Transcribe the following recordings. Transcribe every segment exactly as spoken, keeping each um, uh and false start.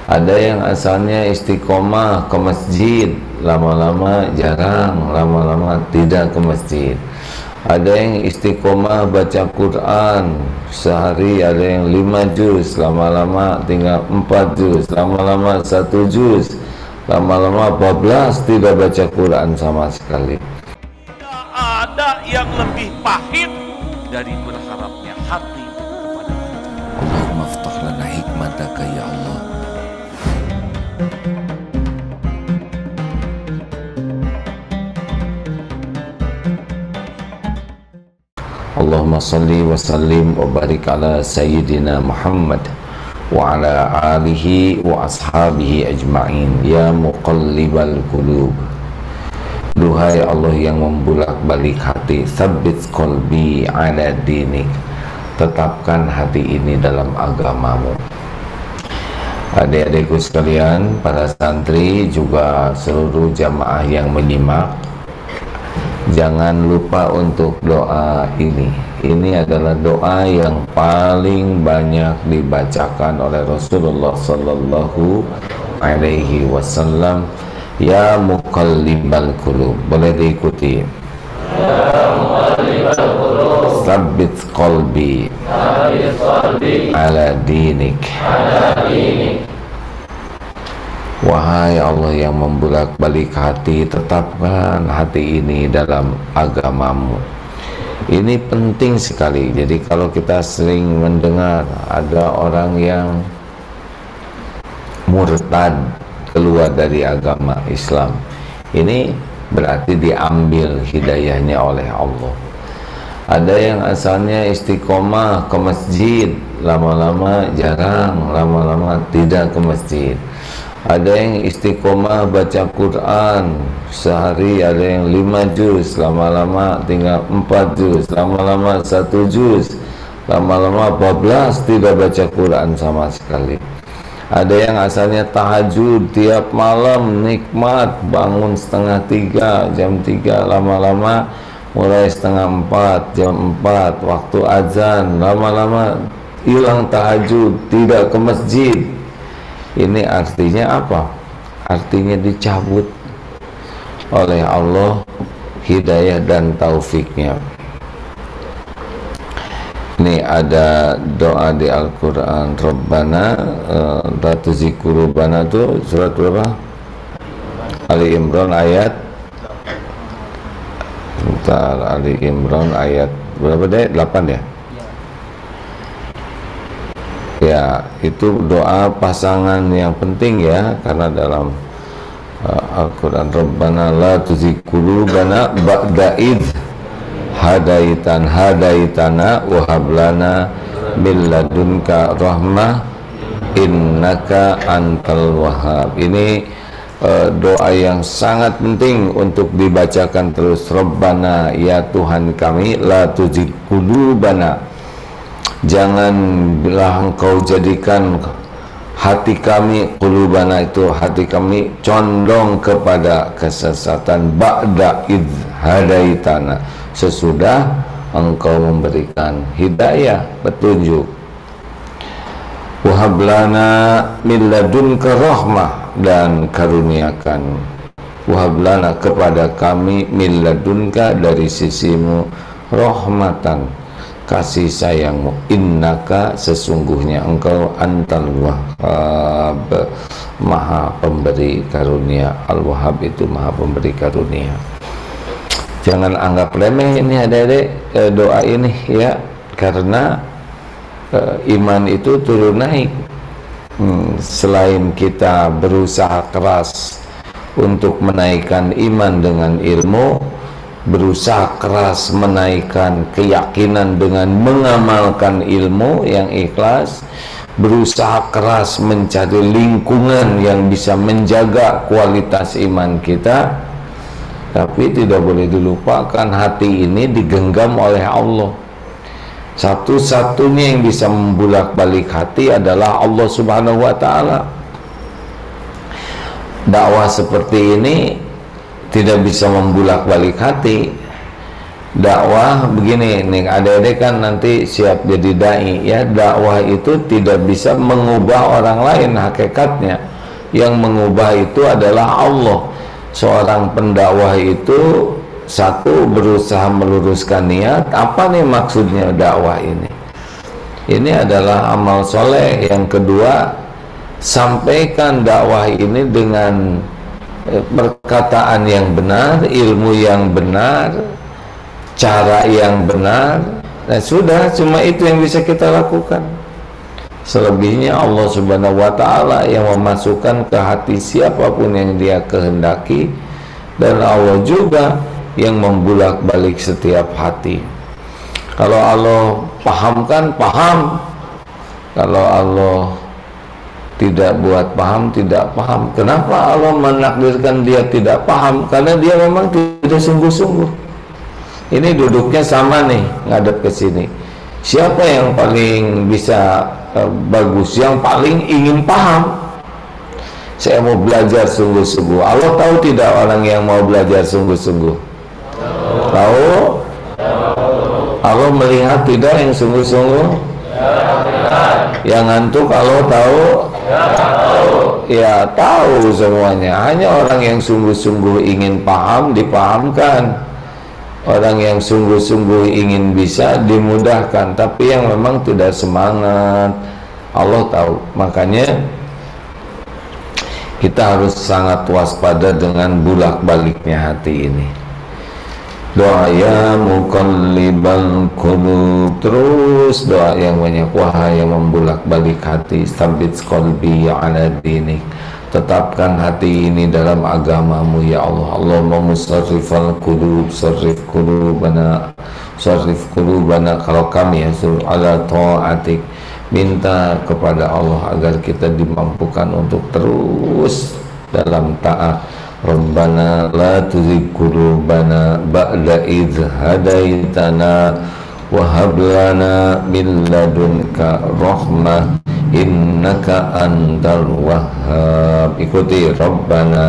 Ada yang asalnya istiqomah ke masjid, lama-lama jarang, lama-lama tidak ke masjid. Ada yang istiqomah baca Quran, sehari ada yang lima juz, lama-lama tinggal empat juz, lama-lama satu juz, lama-lama empat belas tidak baca Quran sama sekali. Tidak ada yang lebih pahit dari berharapnya hati kepada Allah. Allahumma aftah lana hikmataka ya Allah. Allahumma salli wa sallim wa barik ala sayyidina Muhammad wa ala alihi wa ashabihi ajma'in. Ya muqallibal qulub, duhai Allah yang membulak-balik hati, tsabbit qalbi ala dinik, tetapkan hati ini dalam agamamu. Adik-adikku sekalian, para santri juga seluruh jamaah yang menyimak, jangan lupa untuk doa ini. Ini adalah doa yang paling banyak dibacakan oleh Rasulullah Sallallahu Alaihi Wasallam. Ya muqallibal qulub, boleh diikuti. Ya muqallibal qulub, tsabbit qalbi ala dinik. Wahai Allah yang membulak-balik hati, tetapkan hati ini dalam agamamu. Ini penting sekali. Jadi kalau kita sering mendengar ada orang yang murtad, keluar dari agama Islam, ini berarti diambil hidayahnya oleh Allah. Ada yang asalnya istiqomah ke masjid, lama-lama jarang, lama-lama tidak ke masjid. Ada yang istiqomah baca Quran, sehari ada yang lima juz, lama-lama tinggal empat juz, lama-lama satu juz, lama-lama empat belas tidak baca Quran sama sekali. Ada yang asalnya tahajud tiap malam, nikmat, bangun setengah tiga, jam tiga, lama-lama mulai setengah empat, jam empat, waktu azan, lama-lama hilang tahajud, tidak ke masjid. Ini artinya apa? Artinya dicabut oleh Allah hidayah dan taufiknya. Ini ada doa di Al-Quran, Rabbana la tuzigh qulubana, itu surat berapa? Ali Imran ayat Bentar, Ali Imran ayat berapa deh? delapan ya? Ya, itu doa pasangan yang penting ya, karena dalam uh, Al-Quran, Rabbana la tuzigh qulubana ba'da idh hadaitan hadaitana wa hab lana min ladunka rahmah innaka antal wahhab. Ini uh, doa yang sangat penting untuk dibacakan terus. Rabbana, ya Tuhan kami, la tuzigh qulubana, janganlah engkau jadikan hati kami, qulubana itu hati kami, condong kepada kesesatan, ba'da idh hadaitana, sesudah engkau memberikan hidayah, petunjuk. Wahab lana min ladunka rahmah, dan karuniakan, wahab lana kepada kami, min ladunka dari sisimu, rahmatan kasih sayangmu, innaka sesungguhnya engkau antal wahhab, maha pemberi karunia. Al-Wahhab itu maha pemberi karunia. Jangan anggap remeh ini adik-adik eh, doa ini ya, karena eh, iman itu turun naik. hmm, Selain kita berusaha keras untuk menaikkan iman dengan ilmu, berusaha keras menaikkan keyakinan dengan mengamalkan ilmu yang ikhlas, berusaha keras mencari lingkungan yang bisa menjaga kualitas iman kita. Tapi tidak boleh dilupakan, hati ini digenggam oleh Allah. Satu-satunya yang bisa membulak-balik hati adalah Allah Subhanahu wa Ta'ala. Dakwah seperti ini tidak bisa membulak-balik hati. dakwah begini nih, adik-adik kan nanti siap jadi dai ya. Dakwah itu tidak bisa mengubah orang lain hakikatnya. Yang mengubah itu adalah Allah. Seorang pendakwah itu satu, berusaha meluruskan niat. Apa nih maksudnya dakwah ini? Ini adalah amal soleh. Yang kedua, sampaikan dakwah ini dengan perkataan yang benar, ilmu yang benar, cara yang benar. Nah sudah, cuma itu yang bisa kita lakukan. Selebihnya Allah Subhanahu wa ta'ala yang memasukkan ke hati siapapun yang dia kehendaki, dan Allah juga yang membulak-balik setiap hati. Kalau Allah pahamkan, paham. Kalau Allah tidak buat paham, tidak paham. Kenapa Allah menakdirkan dia tidak paham? Karena dia memang tidak sungguh-sungguh. Ini duduknya sama nih, ngadep ke sini. Siapa yang paling bisa uh, bagus, yang paling ingin paham? Saya mau belajar sungguh-sungguh. Allah tahu tidak orang yang mau belajar sungguh-sungguh? Tahu? Allah melihat tidak yang sungguh-sungguh? Yang ngantuk Allah tahu? Ya tahu semuanya. Hanya orang yang sungguh-sungguh ingin paham dipahamkan. Orang yang sungguh-sungguh ingin bisa dimudahkan. Tapi yang memang tidak semangat, Allah tahu. Makanya kita harus sangat waspada dengan bulak-baliknya hati ini. Doa ya muqallibal qulub, terus doa yang banyak. Wahai yang membulak-balik hati, tsabit qalbi ala dinik, tetapkan hati ini dalam agamamu ya Allah. Allahumma musarrifal qulub, sarrif qulubana, sarrif qulubana. Kalau kami ya suruh ala ta'atik, minta kepada Allah agar kita dimampukan untuk terus dalam taat. Rabbana la tuzigh qulubana ba'da idh hadaitana wa hab lana min ladunka rahmah innaka antal wahhab. Ikuti, Rabbana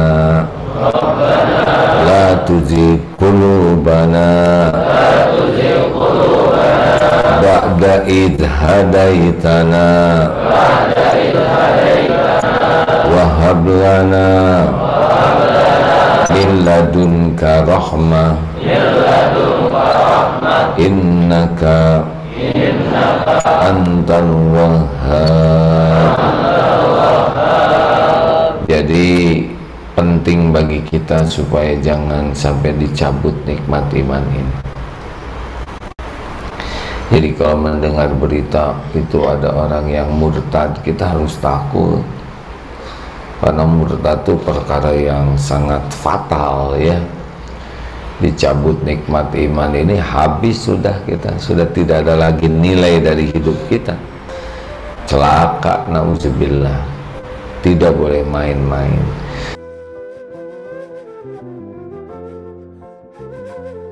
la tuzigh qulubana ba'da idh hadaitana wa hab lana min ladunka rahmah innaka antal wahhab. Jadi penting bagi kita supaya jangan sampai dicabut nikmat iman ini. Jadi kalau mendengar berita itu ada orang yang murtad, kita harus takut. Karena murtad itu perkara yang sangat fatal ya. Dicabut nikmat iman ini, habis sudah kita, sudah tidak ada lagi nilai dari hidup kita. Celaka, na'udzubillah. Tidak boleh main-main.